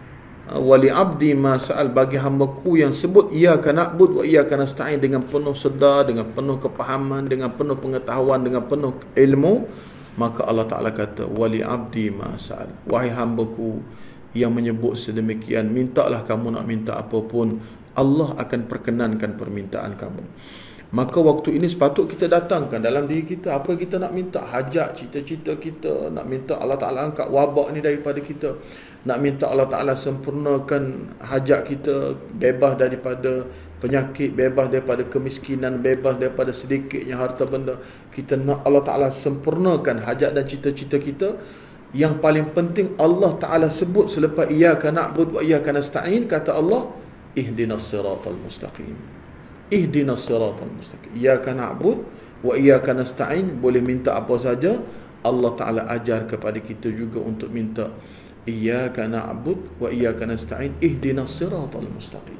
Wali abdi ma sa'al, bagi hambaku yang sebut iyyaka na'bud wa iyyaka nasta'in dengan penuh sedar, dengan penuh kepahaman, dengan penuh pengetahuan, dengan penuh ilmu, maka Allah Ta'ala kata wali abdi ma sa'al, wahai hambaku yang menyebut sedemikian, mintalah kamu nak minta apapun, Allah akan perkenankan permintaan kamu. Maka waktu ini sepatut kita datangkan dalam diri kita apa yang kita nak minta, hajat, cita-cita kita, nak minta Allah Ta'ala angkat wabak ni daripada kita, nak minta Allah Ta'ala sempurnakan hajat kita, bebas daripada penyakit, bebas daripada kemiskinan, bebas daripada sedikitnya harta benda. Kita nak Allah Ta'ala sempurnakan hajat dan cita-cita kita. Yang paling penting Allah Ta'ala sebut selepas iyyaka na'bud wa iyyaka nasta'in, kata Allah, ihdinas siratal mustaqim. Ihdinas siratal mustaqim. Iyyaka na'bud wa iyyaka nasta'in, boleh minta apa saja. Allah Ta'ala ajar kepada kita juga untuk minta iyyaka na'bud wa iyyaka nasta'in ihdinas siratal mustaqim.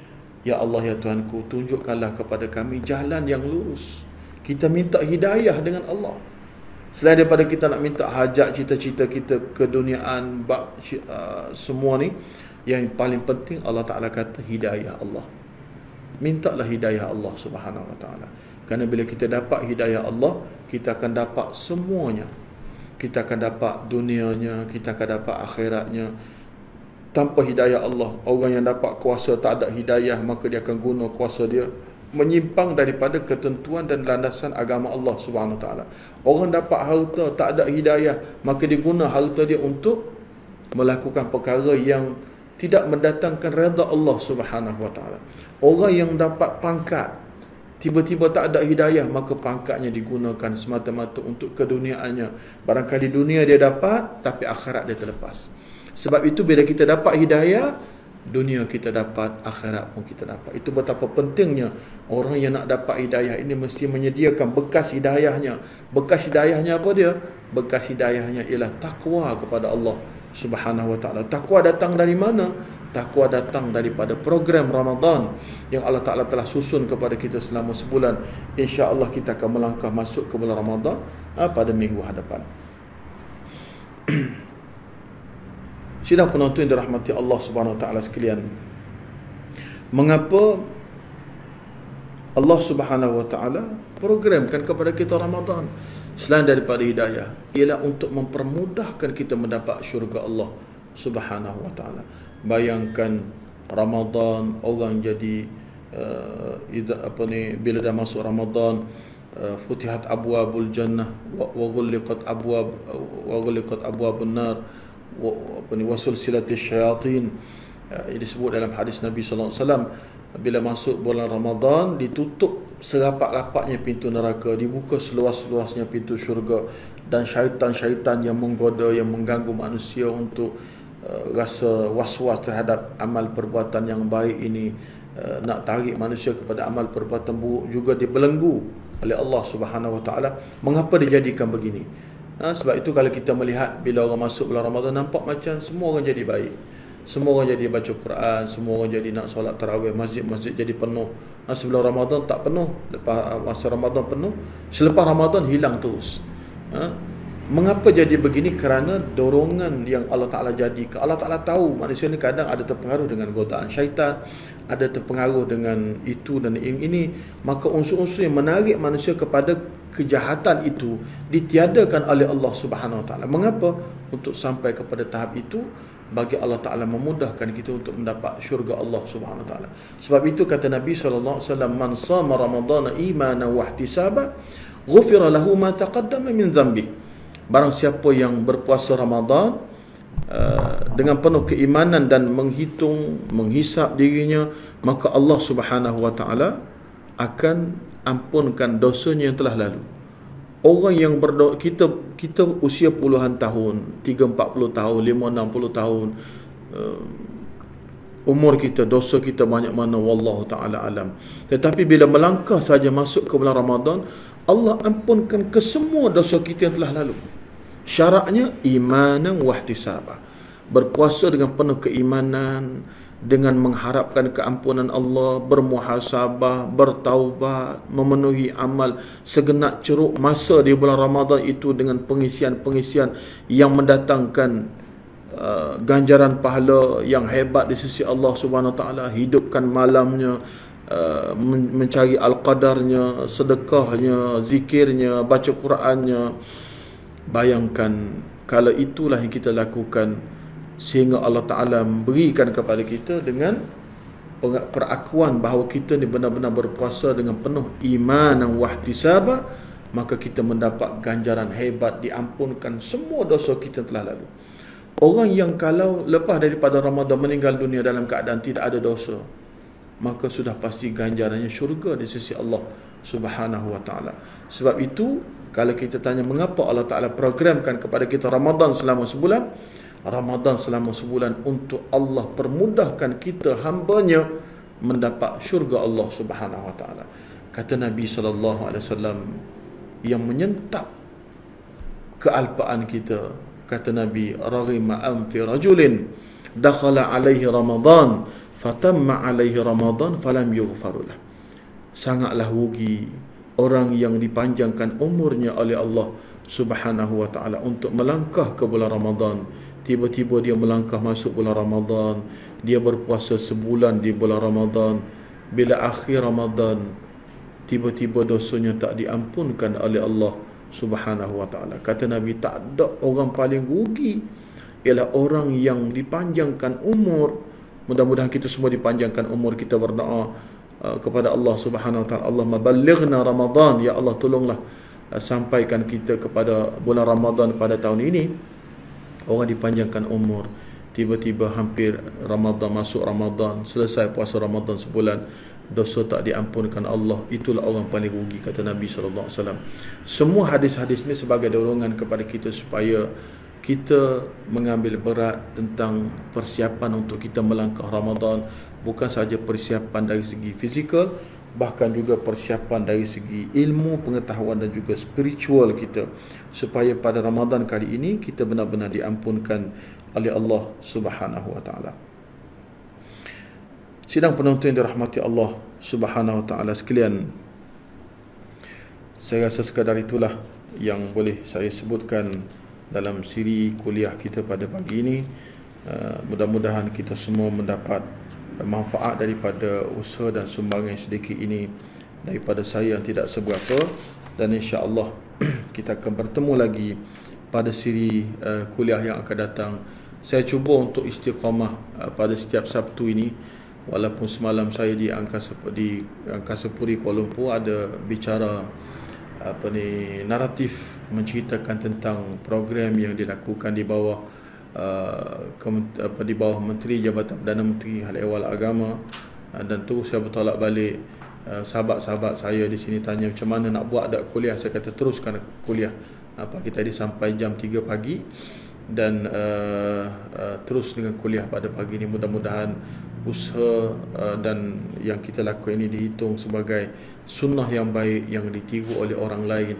Ya Allah, ya Tuhanku, tunjukkanlah kepada kami jalan yang lurus. Kita minta hidayah dengan Allah. Selain daripada kita nak minta hajat, cita-cita kita, keduniaan, bab, uh, semua ni, yang paling penting Allah Ta'ala kata hidayah Allah. Mintalah hidayah Allah Subhanahu wa taala. Kerana bila kita dapat hidayah Allah, kita akan dapat semuanya. Kita akan dapat dunianya, kita akan dapat akhiratnya. Tanpa hidayah Allah, orang yang dapat kuasa tak ada hidayah, maka dia akan guna kuasa dia menyimpang daripada ketentuan dan landasan agama Allah Subhanahu wa taala. Orang dapat harta tak ada hidayah, maka dia guna harta dia untuk melakukan perkara yang tidak mendatangkan redha Allah Subhanahu wa taala. Orang yang dapat pangkat tiba-tiba tak ada hidayah, maka pangkatnya digunakan semata-mata untuk keduniaannya. Barangkali dunia dia dapat, tapi akhirat dia terlepas. Sebab itu bila kita dapat hidayah, dunia kita dapat, akhirat pun kita dapat. Itu betapa pentingnya orang yang nak dapat hidayah ini mesti menyediakan bekas hidayahnya. Bekas hidayahnya apa dia? Bekas hidayahnya ialah takwa kepada Allah Subhanahu wa taala. Takwa datang dari mana? Takwa datang daripada program Ramadan yang Allah Ta'ala telah susun kepada kita selama sebulan. InsyaAllah kita akan melangkah masuk ke bulan Ramadan ha, pada minggu hadapan. Sidang penonton yang dirahmati Allah Subhanahu wa taala sekalian, mengapa Allah Subhanahu wa taala programkan kepada kita Ramadan selain daripada hidayah? Ialah untuk mempermudahkan kita mendapat syurga Allah Subhanahu wa taala. Bayangkan Ramadan, orang jadi uh, apa ni, bila dah masuk Ramadan, uh, futihat abwabul jannah wa ghulliqat abwab wa ghulliqat abwabun nar wa apa ni wasulsilatis syayatin. Uh, disebut dalam hadis Nabi sallallahu alaihi wasallam, bila masuk bulan Ramadan ditutup serapat-rapatnya pintu neraka, dibuka seluas-luasnya pintu syurga, dan syaitan-syaitan yang menggoda, yang mengganggu manusia untuk uh, rasa was-was terhadap amal perbuatan yang baik ini, uh, nak tarik manusia kepada amal perbuatan buruk, juga dibelenggu oleh Allah Subhanahu wa taala. Mengapa dijadikan begini? Ha, sebab itu kalau kita melihat bila orang masuk bulan Ramadan, nampak macam semua orang jadi baik. Semua orang jadi baca Quran, semua orang jadi nak solat tarawih, masjid-masjid jadi penuh. Ha, sebelum Ramadan tak penuh, lepas masa Ramadan penuh, selepas Ramadan hilang terus. Ha? Mengapa jadi begini? Kerana dorongan yang Allah Ta'ala jadikan. Allah Ta'ala tahu manusia ni kadang ada terpengaruh dengan godaan syaitan, ada terpengaruh dengan itu dan ini. Maka unsur-unsur yang menarik manusia kepada kejahatan itu ditiadakan oleh Allah Subhanahu Wa Ta'ala. Mengapa? Untuk sampai kepada tahap itu, bagi Allah Ta'ala memudahkan kita untuk mendapat syurga Allah Subhanahu Wa Ta'ala. Sebab itu kata Nabi sallallahu alaihi wasallam, man sama Ramadana imanan wa ihtisaba ghufira lahu ma taqaddama min dhanbi. Barang siapa yang berpuasa Ramadan uh, dengan penuh keimanan dan menghitung, menghisap dirinya, maka Allah Subhanahu Wa Ta'ala akan ampunkan dosanya yang telah lalu. Orang yang berdoa, kita kita usia puluhan tahun, tiga empat puluh tahun, lima enam puluh tahun, uh, umur kita, dosa kita banyak mana, wallahu ta'ala alam. Tetapi bila melangkah saja masuk ke bulan Ramadan, Allah ampunkan kesemua dosa kita yang telah lalu. Syaratnya imanan wa ihtisaba. Berpuasa dengan penuh keimanan, dengan mengharapkan keampunan Allah, bermuhasabah, bertaubat, memenuhi amal segenap ceruk masa di bulan Ramadan itu dengan pengisian-pengisian yang mendatangkan uh, ganjaran pahala yang hebat di sisi Allah Subhanahu Wa Taala. Hidupkan malamnya, uh, mencari al-qadarnya, sedekahnya, zikirnya, baca Qurannya. Bayangkan kalau itulah yang kita lakukan, sehingga Allah Ta'ala memberikan kepada kita dengan perakuan bahawa kita ni benar-benar berpuasa dengan penuh iman dan wahtisaba, maka kita mendapat ganjaran hebat, diampunkan semua dosa kita yang telah lalu. Orang yang kalau lepas daripada Ramadan meninggal dunia dalam keadaan tidak ada dosa, maka sudah pasti ganjarannya syurga di sisi Allah Subhanahu Wa Ta'ala. Sebab itu kalau kita tanya mengapa Allah Ta'ala programkan kepada kita Ramadan selama sebulan, Ramadan selama sebulan untuk Allah permudahkan kita hambanya mendapat syurga Allah Subhanahu Wa Ta'ala. Kata Nabi sallallahu alaihi wasallam yang menyentap kealpaan kita, kata Nabi, raghima anfi rajulin dakhala alaihi Ramadan fatamma alaihi Ramadan falam yughfarulah. Sangatlah rugi orang yang dipanjangkan umurnya oleh Allah Subhanahu Wa Ta'ala untuk melangkah ke bulan Ramadan. Tiba-tiba dia melangkah masuk bulan Ramadan, dia berpuasa sebulan di bulan Ramadan. Bila akhir Ramadan, tiba-tiba dosanya tak diampunkan oleh Allah Subhanahu Wa Ta'ala. Kata Nabi, tak ada orang paling rugi ialah orang yang dipanjangkan umur. Mudah-mudahan kita semua dipanjangkan umur. Kita berdoa uh, kepada Allah Subhanahu Wa Ta'ala, Allahumma ballighna Ramadan, ya Allah tolonglah uh, sampaikan kita kepada bulan Ramadan pada tahun ini. Orang dipanjangkan umur, tiba-tiba hampir Ramadan, masuk Ramadan, selesai puasa Ramadan sebulan, dosa tak diampunkan Allah. Itulah orang paling rugi, kata Nabi sallallahu alaihi wasallam. Semua hadis-hadis ini sebagai dorongan kepada kita supaya kita mengambil berat tentang persiapan untuk kita melangkah Ramadan. Bukan sahaja persiapan dari segi fizikal, bahkan juga persiapan dari segi ilmu, pengetahuan dan juga spiritual kita, supaya pada Ramadan kali ini kita benar-benar diampunkan oleh Allah Subhanahu Wa Ta'ala. Sidang penonton yang dirahmati Allah Subhanahu Wa Ta'ala sekalian, saya rasa sekadar itulah yang boleh saya sebutkan dalam siri kuliah kita pada pagi ini. Uh, mudah-mudahan kita semua mendapat manfaat daripada usaha dan sumbangan sedikit ini daripada saya yang tidak seberapa, dan insya-Allah kita akan bertemu lagi pada siri uh, kuliah yang akan datang. Saya cuba untuk istiqamah uh, pada setiap Sabtu ini, walaupun semalam saya di Angkasa di Angkasa Puri Kuala Lumpur ada bicara apa ni naratif menceritakan tentang program yang dilakukan di bawah uh, apa, di bawah Menteri Jabatan Perdana Menteri Hal Ehwal Agama, uh, dan terus saya bertolak balik. Uh, sahabat-sahabat saya di sini tanya macam mana nak buat ada kuliah. Saya kata teruskan kuliah uh, pagi tadi sampai jam tiga pagi, dan uh, uh, terus dengan kuliah pada pagi ini. Mudah-mudahan usaha uh, dan yang kita lakukan ini dihitung sebagai sunnah yang baik yang ditiru oleh orang lain,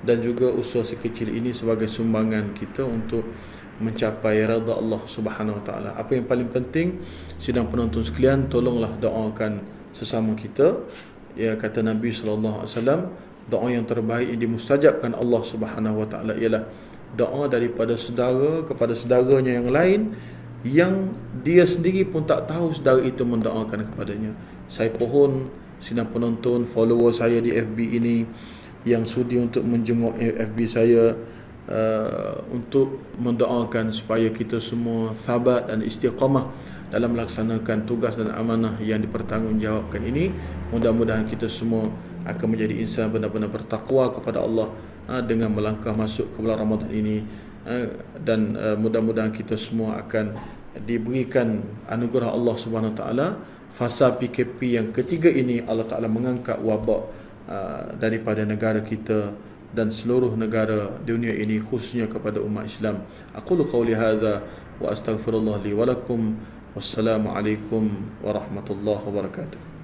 dan juga usaha sekecil ini sebagai sumbangan kita untuk mencapai redha Allah Subhanahu Wa Taala. Apa yang paling penting, sidang penonton sekalian, tolonglah doakan sesama kita. Ya, kata Nabi sallallahu alaihi wasallam, doa yang terbaik yang dimustajabkan Allah Subhanahu Wa Taala ialah doa daripada saudara kepada saudaranya yang lain yang dia sendiri pun tak tahu saudara itu mendoakan kepadanya. Saya pohon sidang penonton, follower saya di F B ini yang sudi untuk menjenguk F B saya, uh, untuk mendoakan supaya kita semua sabat dan istiqamah dalam melaksanakan tugas dan amanah yang dipertanggungjawabkan ini. Mudah-mudahan kita semua akan menjadi insan benar-benar bertakwa kepada Allah uh, dengan melangkah masuk ke bulan Ramadan ini, uh, dan uh, mudah-mudahan kita semua akan diberikan anugerah Allah Subhanahu Wa Taala. Fasa P K P yang ketiga ini, Allah Ta'ala mengangkat wabak uh, daripada negara kita dan seluruh negara dunia ini, khususnya kepada umat Islam. Aqulu qawli hadza wa astaghfirullah li wa lakum. Wassalamualaikum warahmatullahi wabarakatuh.